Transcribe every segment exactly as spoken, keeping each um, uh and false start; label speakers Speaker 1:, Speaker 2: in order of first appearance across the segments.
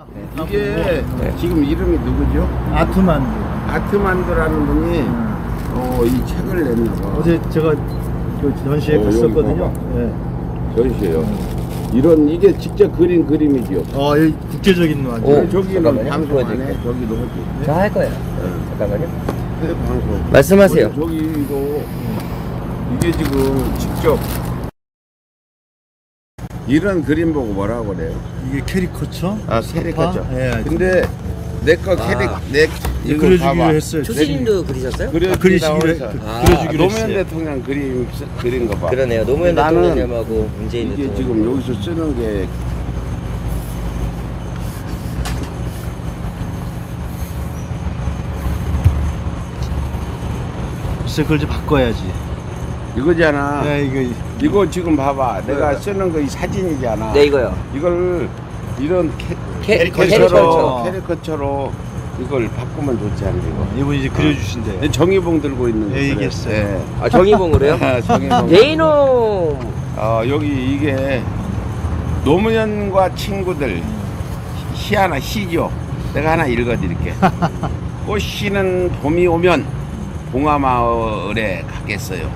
Speaker 1: 이게 네. 지금 이름이 누구죠?
Speaker 2: 아트만두.
Speaker 1: 아트만두라는 분이
Speaker 2: 음.
Speaker 1: 어, 이 책을 냈나 봐.
Speaker 2: 어제 제가 그 전시회
Speaker 1: 어,
Speaker 2: 갔었거든요. 네.
Speaker 1: 전시회요. 음. 이런 이게 직접 그린 그림이죠.
Speaker 2: 어, 이 국제적인 완전.
Speaker 1: 어, 저기는
Speaker 3: 잠깐만요.
Speaker 1: 방송 안 해.
Speaker 3: 보여드릴게요.
Speaker 1: 저기도 하지.
Speaker 3: 저 할 거예요.
Speaker 1: 네.
Speaker 3: 잠깐만요.
Speaker 1: 네, 방송.
Speaker 3: 말씀하세요.
Speaker 1: 저기, 저기 이거 이게 지금 직접 이런 그림 보고 뭐라고 그래요?
Speaker 2: 이게 캐리커처?
Speaker 1: 아, 캐리커처.
Speaker 2: 예.
Speaker 1: 근데 내 거 캐릭
Speaker 3: 아.
Speaker 1: 내 이거
Speaker 2: 그려주기로
Speaker 1: 봐봐.
Speaker 2: 했어요.
Speaker 3: 초신님도 그리셨어요?
Speaker 1: 그려
Speaker 2: 그리시기로
Speaker 1: 그리시기로
Speaker 2: 했-
Speaker 3: 아,
Speaker 2: 그려주기로
Speaker 1: 노무현
Speaker 2: 했어요.
Speaker 1: 대통령 그림 쓰- 그린 거 봐.
Speaker 3: 그러네요. 노무현
Speaker 1: 나는
Speaker 3: 대통령님하고 문재인
Speaker 1: 이게
Speaker 3: 대통령.
Speaker 1: 지금 여기서 쓰는 게
Speaker 2: 글쎄 그걸 좀 바꿔야지.
Speaker 1: 이거잖아.
Speaker 2: 네, 이거
Speaker 1: 이거 지금 봐봐. 내가 쓰는 거 이 사진이잖아.
Speaker 3: 네, 이거요.
Speaker 1: 이걸 이런 캐,
Speaker 3: 캐-
Speaker 1: 캐릭터처럼
Speaker 3: 캐릭터처럼.
Speaker 1: 캐릭터처럼 이걸 바꾸면 좋지 않니 이거.
Speaker 2: 이분 이제 그려주신대요.
Speaker 1: 내 정의봉 들고 있는 거.
Speaker 2: 예,
Speaker 1: 그래.
Speaker 2: 얘기했어요.
Speaker 1: 예.
Speaker 3: 아, 정의봉으로요?
Speaker 1: 정의봉.
Speaker 3: 네 이놈!
Speaker 1: 어, 여기 이게 노무현과 친구들 시 하나 시죠. 내가 하나 읽어드릴게. 꽃피는 봄이 오면 봉화마을에 가겠어요.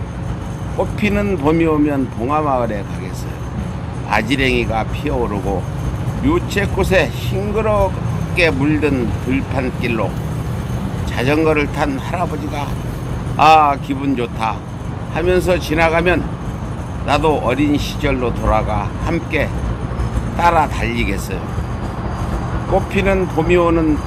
Speaker 1: 꽃피는 봄이 오면 봉화마을에 가겠어요. 아지랭이가 피어오르고 유채꽃에 싱그럽게 물든 들판길로 자전거를 탄 할아버지가 아 기분 좋다 하면서 지나가면 나도 어린 시절로 돌아가 함께 따라 달리겠어요. 꽃피는 봄이 오는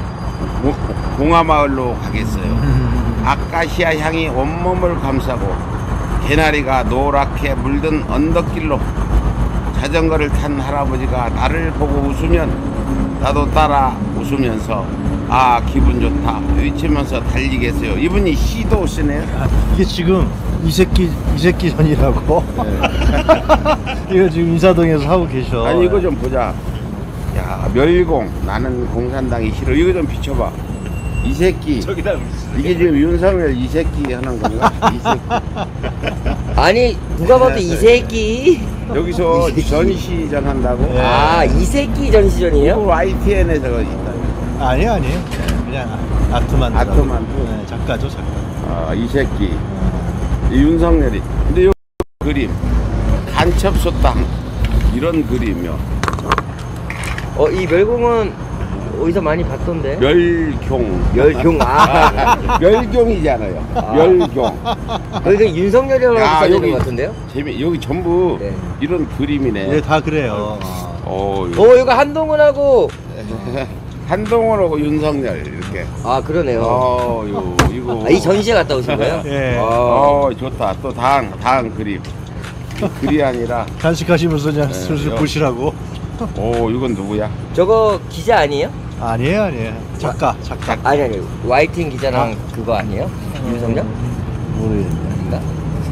Speaker 1: 봉화마을로 가겠어요. 아카시아 향이 온몸을 감싸고 개나리가 노랗게 물든 언덕길로 자전거를 탄 할아버지가 나를 보고 웃으면 나도 따라 웃으면서 아 기분 좋다 외치면서 달리겠어요. 이분이 시도 쓰네요.
Speaker 2: 아, 이게 지금 이 새끼 이 새끼 전이라고. 이거 지금 인사동에서 하고 계셔.
Speaker 1: 아니 이거 좀 보자. 야 멸공 나는 공산당이 싫어. 이거 좀 비춰봐. 이 새끼
Speaker 2: 저기다
Speaker 1: 이게 지금 윤석열 이 새끼 하는 건가? 이 새끼.
Speaker 3: 아니, 누가 봐도 이 새끼.
Speaker 1: 여기서
Speaker 3: 이 새끼.
Speaker 1: 전시전 한다고?
Speaker 2: 네.
Speaker 3: 아, 이 새끼 전시전이에요?
Speaker 1: 이거 와이티엔에서 있다.
Speaker 2: 아니 아니에요. 그냥 아트만두.
Speaker 1: 아트만두.
Speaker 2: 네, 작가죠 작가.
Speaker 1: 아, 이 새끼. 이 윤석열이. 근데 요 그림 간첩소땅 이런 그림이요.
Speaker 3: 어, 이 멸공은 어디서 많이 봤던데?
Speaker 1: 멸경.
Speaker 3: 멸경, 아.
Speaker 1: 멸경이잖아요.
Speaker 3: 아.
Speaker 1: 멸경.
Speaker 3: 그러니까 윤석열이라고
Speaker 1: 야,
Speaker 3: 써있는
Speaker 1: 여기
Speaker 3: 것 같은데요?
Speaker 1: 재미 여기 전부
Speaker 3: 네.
Speaker 1: 이런 그림이네.
Speaker 2: 예, 다 그래요.
Speaker 1: 어,
Speaker 3: 어, 이거 한동훈하고.
Speaker 1: 한동훈하고 윤석열 이렇게.
Speaker 3: 아, 그러네요.
Speaker 1: 어, 요 이거.
Speaker 3: 아, 이 전시회 갔다 오신 거예요?
Speaker 2: 예.
Speaker 3: 아,
Speaker 1: 어, 좋다. 또 다음 다음 그림. 글이 아니라.
Speaker 2: 간식하시면서 그냥
Speaker 1: 네,
Speaker 2: 슬슬
Speaker 1: 여-
Speaker 2: 보시라고.
Speaker 1: 오, 이건 누구야?
Speaker 3: 저거 기자 아니에요?
Speaker 2: 아니에요 아니에요. 작가 작가.
Speaker 3: 아니, 아니. 와이팅 기자랑 그거 아니에요? 윤석열?
Speaker 2: 모르겠네.
Speaker 3: 아닌가?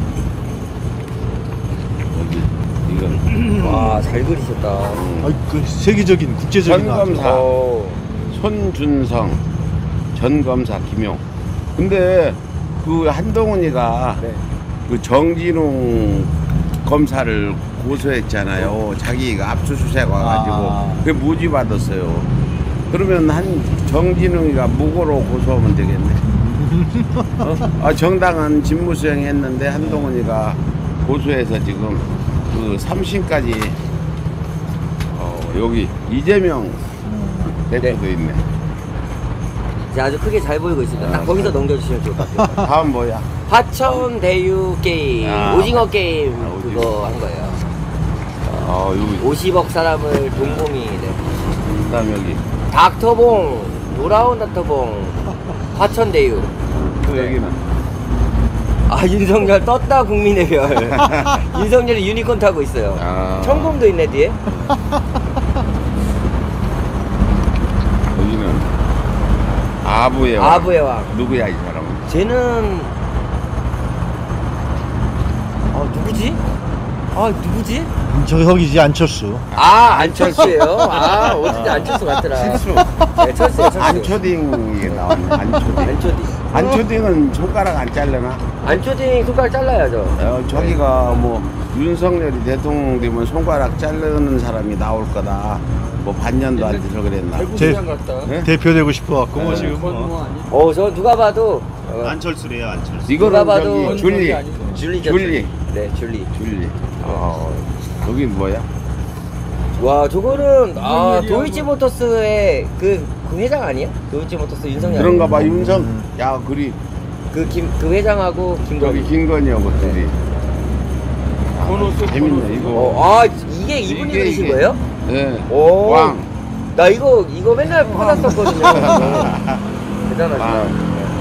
Speaker 1: 여기 이건.
Speaker 3: 와, 잘 그리셨다.
Speaker 2: 아, 그 세계적인 국제적인
Speaker 1: 전검사.
Speaker 2: 아주-
Speaker 3: 어.
Speaker 1: 손준성 전검사 김용. 근데 그 한동훈이가
Speaker 3: 네.
Speaker 1: 그 정진웅 검사를 고소했잖아요. 자기가 압수수색 와가지고
Speaker 2: 아.
Speaker 1: 그게 무죄 받았어요. 그러면 한 정진웅이가 무고로 고소하면 되겠네. 어? 아, 정당한 직무수행 했는데 한동훈이가 고소해서 지금 그 삼심까지 어, 여기 이재명 대표도 있네.
Speaker 3: 이제 아주 크게 잘 보이고 있습니다. 딱 거기서 넘겨주시면 좋을 것 같아요.
Speaker 1: 다음 뭐야?
Speaker 3: 화천 대유 게임,
Speaker 1: 아,
Speaker 3: 오징어 게임
Speaker 1: 아, 오징어.
Speaker 3: 그거 한 거예요.
Speaker 1: 어, 여기
Speaker 3: 오십억 사람을 동공이 네.
Speaker 1: 그다음 여기
Speaker 3: 닥터봉, 돌아온 닥터봉, 화천 대유.
Speaker 1: 또 여기는
Speaker 3: 아, 윤석열 떴다 국민의 별. 윤석열이 유니콘 타고 있어요.
Speaker 1: 아.
Speaker 3: 천공도 있네 뒤에.
Speaker 1: 여기는 아부의 왕.
Speaker 3: 아부의 왕.
Speaker 1: 누구야 이 사람은?
Speaker 3: 쟤는 아 누구지? 아 누구지?
Speaker 2: 저 여기지 안철수.
Speaker 3: 아 안철수예요. 아 어쩐지 안철수 같더라.
Speaker 1: 실수.
Speaker 3: 네, 철수예요. 철수.
Speaker 1: 안초딩이 나왔네. 안초딩.
Speaker 3: 안초딩.
Speaker 1: 안초딩은 손가락 안 잘려나?
Speaker 3: 안초딩 손가락 잘라야죠.
Speaker 1: 어, 저기가 뭐 윤석열이 대통령 되면 손가락 자르는 사람이 나올 거다. 뭐 반년도 안 돼서 그랬나.
Speaker 3: 대구시장 갔다.
Speaker 1: 네?
Speaker 2: 대표되고 싶어갖고 뭐
Speaker 1: 네.
Speaker 2: 지금
Speaker 4: 건모
Speaker 2: 뭐.
Speaker 4: 아니?
Speaker 3: 어, 저 누가 봐도 어,
Speaker 4: 안철수래요, 안철수.
Speaker 3: 누가
Speaker 1: 이거는
Speaker 3: 봐도
Speaker 1: 저기 줄리.
Speaker 4: 아니고.
Speaker 3: 줄리죠.
Speaker 1: 줄리.
Speaker 3: 네, 줄리.
Speaker 1: 줄리. 어, 여기 뭐야?
Speaker 3: 와, 저거는 아
Speaker 4: 무슨 일이야,
Speaker 3: 도이치모터스의 그, 그 회장 아니야? 도이치모터스 윤석열.
Speaker 1: 그런가 봐, 윤성.
Speaker 2: 음.
Speaker 1: 야, 그리
Speaker 3: 그김 그 회장하고
Speaker 1: 저기
Speaker 3: 김건희.
Speaker 1: 김건희하고 둘이.
Speaker 4: 번호 써,
Speaker 1: 재밌네,
Speaker 4: 번호.
Speaker 1: 이거.
Speaker 3: 어, 아 이게 이분이
Speaker 1: 이게,
Speaker 3: 그리신
Speaker 1: 이게.
Speaker 3: 거예요?
Speaker 1: 네.
Speaker 3: 오.
Speaker 1: 왕.
Speaker 3: 나 이거 이거 맨날 받았었거든요. 대단하시다.
Speaker 1: 왕.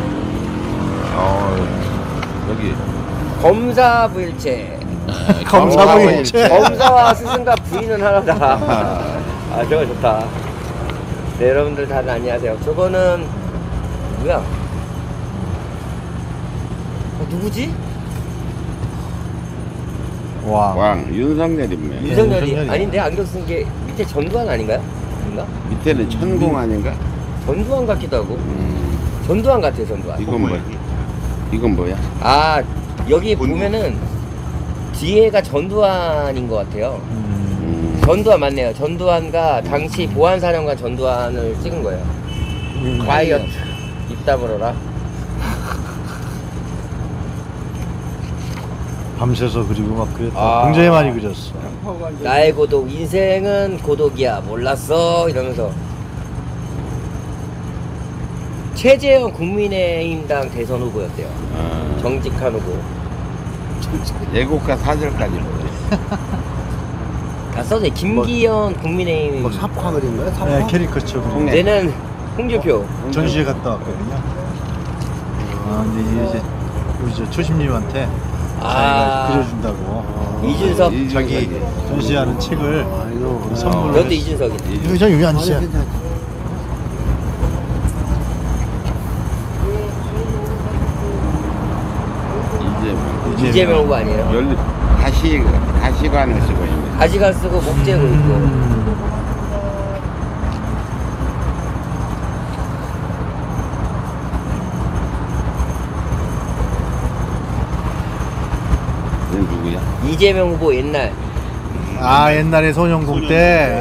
Speaker 1: 어, 여기.
Speaker 3: 검사 부일체.
Speaker 2: 검사 부일체.
Speaker 3: 검사와 스승과 부인은 하나다. 아, 저거 좋다. 네, 여러분들 다들 안녕하세요. 저거는 뭐야? 어, 누구지?
Speaker 2: 와.
Speaker 1: 왕. 윤석열이면.
Speaker 3: 윤석열이
Speaker 2: 윤석열이야.
Speaker 3: 아닌데 안경 쓴 게 밑에 전두환 아닌가요? 아닌가?
Speaker 1: 밑에는 천공 아닌가?
Speaker 3: 전두환 같기도 하고.
Speaker 1: 음,
Speaker 3: 전두환 같아요, 전두환.
Speaker 1: 이건 뭐야? 이건 뭐야?
Speaker 3: 아, 여기 보면은 뒤에가 전두환인 것 같아요.
Speaker 2: 음.
Speaker 1: 음,
Speaker 3: 전두환 맞네요. 전두환과 당시 보안사령관 전두환을 찍은 거예요.
Speaker 2: 음.
Speaker 3: 과이어트 입 다물어라.
Speaker 2: 밤새서 그리고 막 그랬다.
Speaker 3: 아.
Speaker 2: 굉장히 많이 그렸어.
Speaker 4: 양파가 이제
Speaker 3: 나의 고독, 인생은 고독이야. 몰랐어. 이러면서. 최재형 국민의힘당 대선 후보였대요.
Speaker 1: 어,
Speaker 3: 정직한 후보.
Speaker 1: 예고가 사절까지 보네.
Speaker 3: 다 써져. 김기현 국민의힘.
Speaker 5: 뭐 삽화 그린 거야? 삽화?
Speaker 2: 네, 캐리커처 그리고
Speaker 1: 네.
Speaker 3: 얘는 홍준표.
Speaker 2: 전시회 갔다 왔거든요. 아, 근데 이제 우리 저 초심님한테
Speaker 3: 아.
Speaker 2: 자기가 그려준다고
Speaker 3: 이준석.
Speaker 2: 자기 전시하는 책을
Speaker 5: 아이고.
Speaker 2: 선물로
Speaker 3: 그것도
Speaker 2: 했어.
Speaker 3: 이준석이네.
Speaker 2: 회장 여기 앉으세요.
Speaker 5: 아니, 괜찮아.
Speaker 1: 이재명.
Speaker 3: 이재명 후보 아니에요?
Speaker 1: 열 가시 가시관을 쓰고 있네.
Speaker 3: 가시관 쓰고 목 재고 있고.
Speaker 2: 음.
Speaker 1: 얘 누구야?
Speaker 3: 이재명 후보 옛날.
Speaker 2: 아, 옛날에 소년공 때.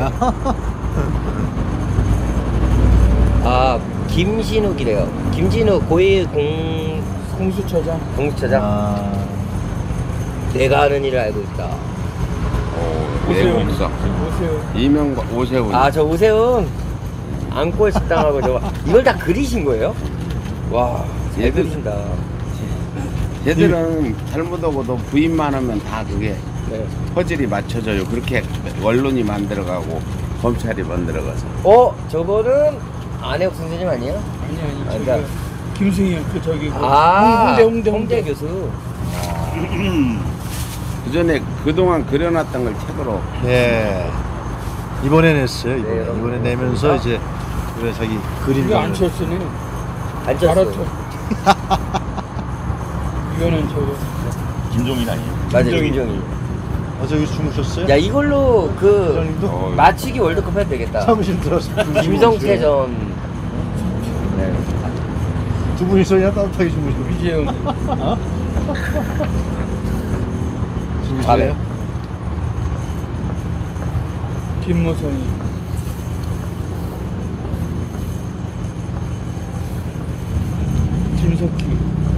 Speaker 3: 아, 김신욱이래요. 김진욱 고일 공
Speaker 4: 공수처장.
Speaker 3: 공수처장.
Speaker 2: 아,
Speaker 3: 내가 하는 일을 알고 있다.
Speaker 1: 오,
Speaker 4: 오세훈.
Speaker 1: 외국석.
Speaker 4: 오세훈.
Speaker 1: 이명박 오세훈.
Speaker 3: 아, 저 오세훈 안골 식당하고 저거 이걸 다 그리신 거예요? 와, 잘
Speaker 1: 얘들-
Speaker 3: 그리신다.
Speaker 1: 쟤들은 잘못하고도 부인만 하면 다 그게
Speaker 3: 네.
Speaker 1: 퍼즐이 맞춰져요. 그렇게 언론이 만들어가고 검찰이 만들어가서.
Speaker 3: 어, 저거는 안혜옥 선생님 아니에요?
Speaker 4: 아니 아니.
Speaker 3: 아,
Speaker 4: 저기
Speaker 3: 그러니까-
Speaker 4: 김승희 그 저기 그
Speaker 3: 아,
Speaker 4: 홍대 홍대 홍대.
Speaker 3: 교수.
Speaker 1: 그 전에 그동안 그려놨던 걸 책으로.
Speaker 2: 네. 이번에 냈어요. 이번에,
Speaker 3: 네, 여러분.
Speaker 2: 이번에 내면서
Speaker 3: 아.
Speaker 2: 이제 그래 자기 그림.
Speaker 4: 이거 안철수네.
Speaker 3: 안철수.
Speaker 4: 마라톤. 이거는 저거.
Speaker 5: 김종인 아니에요?
Speaker 3: 맞아,
Speaker 4: 김정일.
Speaker 3: 김정일.
Speaker 2: 아, 저기 주무셨어요?
Speaker 3: 야, 이걸로 그
Speaker 2: 회장님도
Speaker 1: 어,
Speaker 3: 맞추기 월드컵 해도 되겠다.
Speaker 2: 사무실 들어서
Speaker 3: 김성태전. 네.
Speaker 2: 두 분이서 그냥 따뜻하게 주무시고.
Speaker 4: 이재용.
Speaker 3: 잘해요.
Speaker 4: 김무성이. 김석희.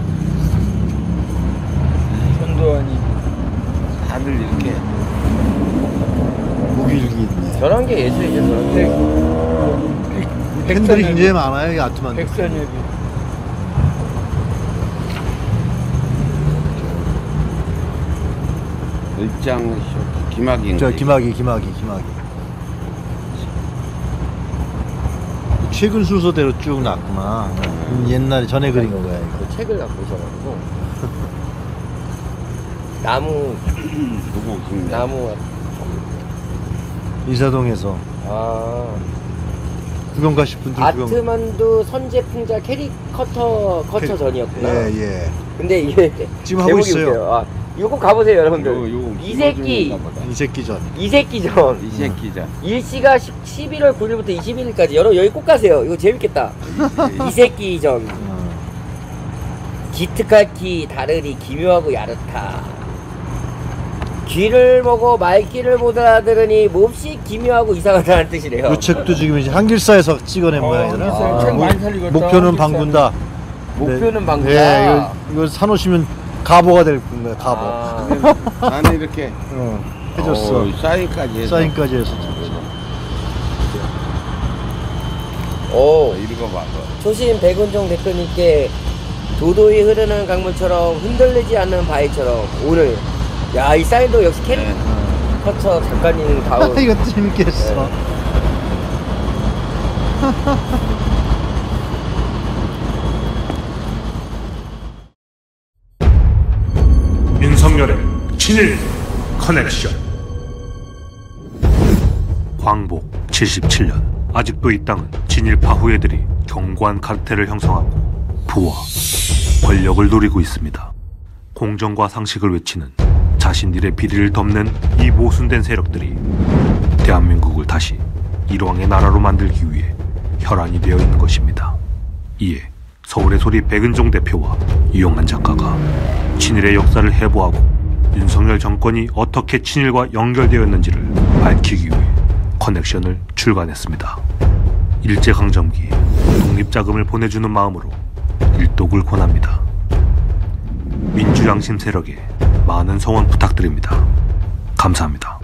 Speaker 4: 전두환이.
Speaker 1: 다들 이렇게
Speaker 2: 무기력이 있네.
Speaker 3: 저런 게 예술이죠, 저런 게.
Speaker 2: 팬들이 굉장히 많아요, 이 아트만.
Speaker 4: 백선엽이.
Speaker 1: 일장 쇼 김학인.
Speaker 2: 저 김학이, 김학이, 김학이. 최근 순서대로 쭉 났구나. 음, 옛날에 전에 그린 거야, 이거.
Speaker 3: 그 책을 갖고 오셔가지고. 나무,
Speaker 1: 누구 김
Speaker 3: 나무.
Speaker 2: 이사동에서
Speaker 3: 아.
Speaker 2: 구경 가실 분들 구경.
Speaker 3: 아트만두 선제풍자 캐리커터 커터 전이었구나.
Speaker 2: 예, 예.
Speaker 3: 근데 이게
Speaker 2: 지금 하고
Speaker 3: 제목이
Speaker 2: 있어요.
Speaker 3: 웃겨요. 아, 이거 꼭 가보세요, 여러분들.
Speaker 1: 요, 요
Speaker 3: 이 새끼,
Speaker 1: 김어준인가 보다.
Speaker 2: 이 새끼 전.
Speaker 3: 이 새끼 전.
Speaker 1: 이 새끼자.
Speaker 3: 일시가 십일월 구일부터 이십일일까지 여러 여기 꼭 가세요. 이거 재밌겠다. 이 새끼 전.
Speaker 2: 어.
Speaker 3: 기특하키 다르리 기묘하고 야릇하. 귀를 보고 말귀를 보다 들으니 몹시 기묘하고 이상하다는 뜻이래요.
Speaker 2: 이 책도 지금 이제 한길사에서 찍어낸
Speaker 4: 어,
Speaker 2: 모양이더라.
Speaker 4: 한길사 책 많이 살리겠다.
Speaker 2: 목표는
Speaker 4: 한길사.
Speaker 2: 방군다.
Speaker 3: 목표는
Speaker 2: 네.
Speaker 3: 방구다.
Speaker 2: 예, 이거, 이거 사놓으시면 가보가 될 거예요. 가보.
Speaker 3: 아,
Speaker 1: 나는 이렇게
Speaker 2: 어, 해줬어.
Speaker 1: 어, 사인까지 해서
Speaker 2: 사인까지 해서.
Speaker 3: 오,
Speaker 1: 읽어봐. 너.
Speaker 3: 초심 백은종 대표님께 도도히 흐르는 강물처럼 흔들리지 않는 바위처럼 오늘 야 이 사인도 역시 캐릭
Speaker 1: 네.
Speaker 3: 터처 작가님 다운.
Speaker 2: 이거 재밌겠어.
Speaker 3: 네.
Speaker 6: 윤석열의 친일 커넥션. 광복 칠십칠 년, 아직도 이 땅은 친일파 후예들이 견고한 카르텔을 형성하고 부와 권력을 누리고 있습니다. 공정과 상식을 외치는 자신들의 비리를 덮는 이 모순된 세력들이 대한민국을 다시 일왕의 나라로 만들기 위해 혈안이 되어 있는 것입니다. 이에 서울의 소리 백은종 대표와 유영한 작가가 친일의 역사를 해부하고 윤석열 정권이 어떻게 친일과 연결되었는지를 밝히기 위해 커넥션을 출간했습니다. 일제강점기 독립자금을 보내주는 마음으로 일독을 권합니다. 민주양심 세력에 많은 성원 부탁드립니다. 감사합니다.